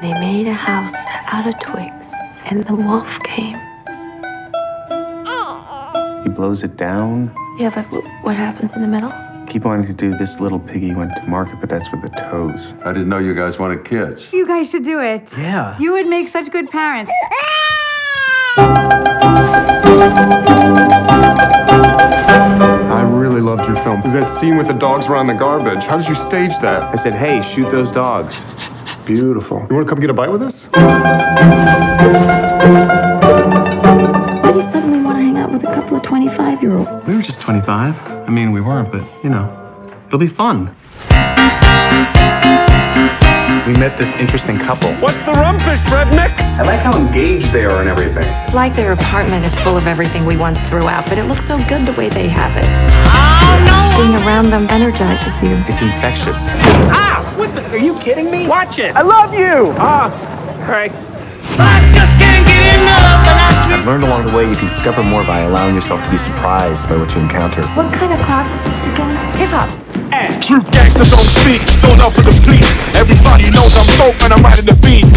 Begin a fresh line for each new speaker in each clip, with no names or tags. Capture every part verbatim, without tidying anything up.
They made a house out of twigs, and the wolf came.
He blows it down.
Yeah, but what happens in the middle?
Keep wanting to do This Little Piggy Went to Market, but that's with the toes.
I didn't know you guys wanted kids.
You guys should do it.
Yeah.
You would make such good parents.
I really loved your film. It was that scene with the dogs around the garbage. How did you stage that?
I said, hey, shoot those dogs.
Beautiful. You want to come get a bite with us?
Why do you suddenly want to hang out with a couple of twenty-five-year-olds?
We were just twenty-five. I mean, we weren't, but, you know, it'll be fun. We met this interesting couple.
What's the rumfish, Red Mix?
I like how engaged they are and everything.
It's like their apartment is full of everything we once threw out, but it looks so good the way they have it.
Oh, no! Being around them energizes you.
It's infectious.
Ah! What the? Are you kidding me? Watch it! I love you! Ah, all right.
I just can't get enough, and that's
I've learned along the way you can discover more by allowing yourself to be surprised by what you encounter.
What kind of class is this again?
Hip-hop.
True gangsters don't speak, don't know for the police. Everybody knows I'm dope and I'm riding the beat.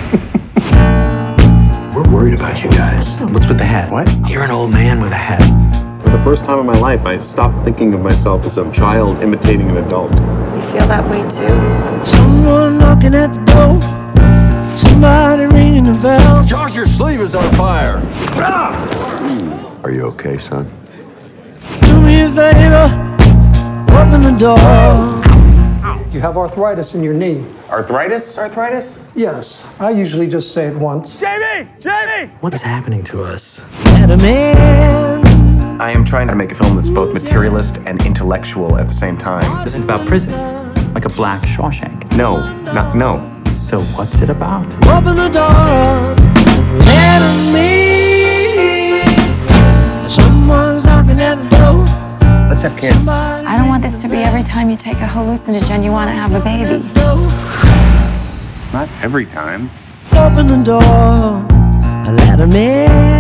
We're worried about you guys.
What's with the hat? What?
You're an old man with a hat.
For the first time in my life, I stopped thinking of myself as a child imitating an adult.
You feel that way too?
someone knocking at the door. Somebody ringing the bell.
Josh, your sleeve is on fire. Ah! Are you okay, son?
Do me a favor, open the door.
You have arthritis in your knee.
Arthritis? Arthritis?
Yes, I usually just say it once.
Jamie! Jamie!
What is happening to us?
Had a man.
I am trying to make a film that's both materialist and intellectual at the same time.
This is about prison, like a black Shawshank.
No, not no.
So what's it about?
Open the door. Let 'em in. Someone's knocking at the door.
Let's have kids.
I don't want this to be every time you take a hallucinogen you want to have a baby.
Not every time.
Open the door. Let 'em in.